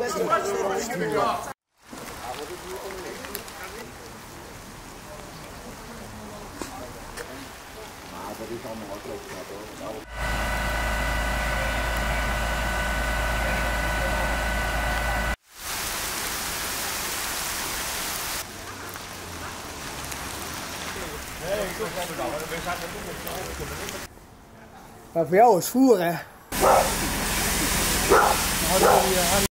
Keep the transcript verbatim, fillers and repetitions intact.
dat is allemaal wat hoor. Maar voor jou is voer, hè? Dan hadden we hier